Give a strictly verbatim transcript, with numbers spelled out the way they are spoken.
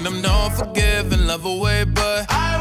them don't forgive and love away, but I